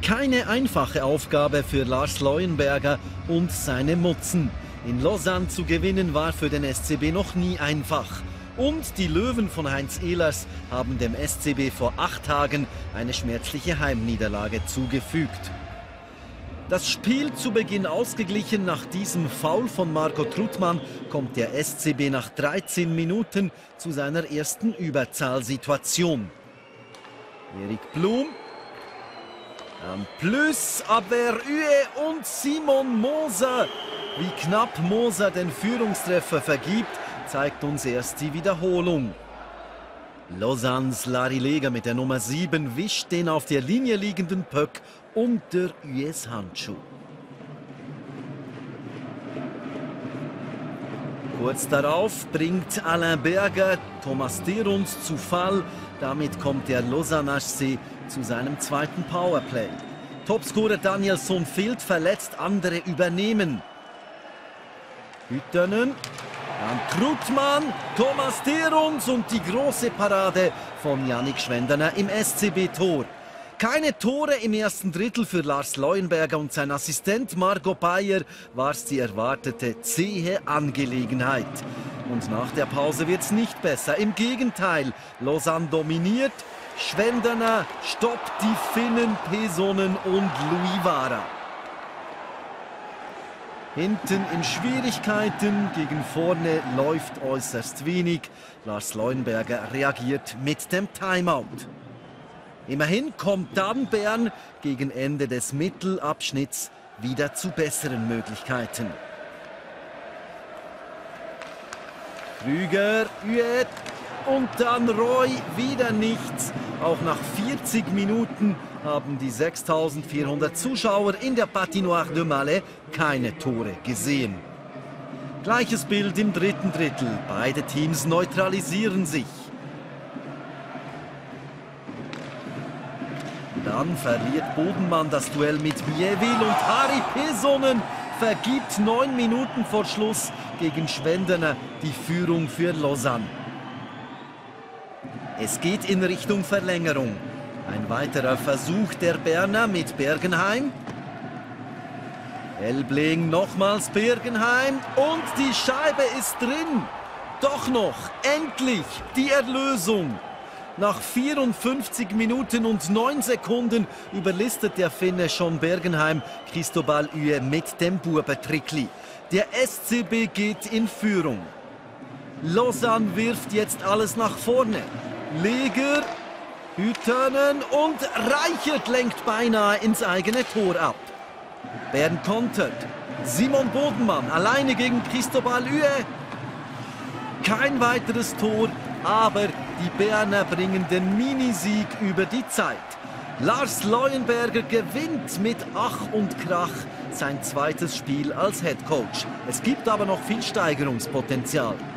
Keine einfache Aufgabe für Lars Leuenberger und seine Mutzen. In Lausanne zu gewinnen war für den SCB noch nie einfach. Und die Löwen von Heinz Ehlers haben dem SCB vor 8 Tagen eine schmerzliche Heimniederlage zugefügt. Das Spiel zu Beginn ausgeglichen. Nach diesem Foul von Marco Truttmann kommt der SCB nach 13 Minuten zu seiner ersten Überzahlsituation. Erik Blum. Am Plus, Abwehr Uwe und Simon Moser. Wie knapp Moser den Führungstreffer vergibt, zeigt uns erst die Wiederholung. Lausannes Larry Leger mit der Nummer 7 wischt den auf der Linie liegenden Puck unter Ues Handschuh. Kurz darauf bringt Alain Berger Thomas Derunds zu Fall. Damit kommt der Lausanne HC zu seinem zweiten Powerplay. Topscorer Danielson fehlt verletzt, andere übernehmen. Hütternen, dann Truttmann, Thomas Derunds und die große Parade von Yannick Schwendener im SCB-Tor. Keine Tore im ersten Drittel für Lars Leuenberger und sein Assistent Marco Bayer war es die erwartete zähe Angelegenheit. Und nach der Pause wird es nicht besser. Im Gegenteil, Lausanne dominiert. Schwendener stoppt die Finnen Pesonen und Louis Vara. Hinten in Schwierigkeiten, gegen vorne läuft äußerst wenig. Lars Leuenberger reagiert mit dem Timeout. Immerhin kommt dann Bern gegen Ende des Mittelabschnitts wieder zu besseren Möglichkeiten. Krüger, Huet und dann Roy, wieder nichts. Auch nach 40 Minuten haben die 6.400 Zuschauer in der Patinoire de Malais keine Tore gesehen. Gleiches Bild im dritten Drittel. Beide Teams neutralisieren sich. Dann verliert Bodenmann das Duell mit Mieville und Harry Pesonen vergibt 9 Minuten vor Schluss gegen Schwendener die Führung für Lausanne. Es geht in Richtung Verlängerung. Ein weiterer Versuch der Berner mit Bergenheim. Elbling nochmals Bergenheim und die Scheibe ist drin. Doch noch, endlich die Erlösung. Nach 54 Minuten und 9 Sekunden überlistet der Finne schon Bergenheim Cristobal Uhe mit dem Bubentrickli. Der SCB geht in Führung. Lausanne wirft jetzt alles nach vorne. Leger, Hütternen und Reichert lenkt beinahe ins eigene Tor ab. Bern kontert. Simon Bodenmann alleine gegen Cristobal Uhe. Kein weiteres Tor, aber die Berner bringen den Minisieg über die Zeit. Lars Leuenberger gewinnt mit Ach und Krach sein zweites Spiel als Headcoach. Es gibt aber noch viel Steigerungspotenzial.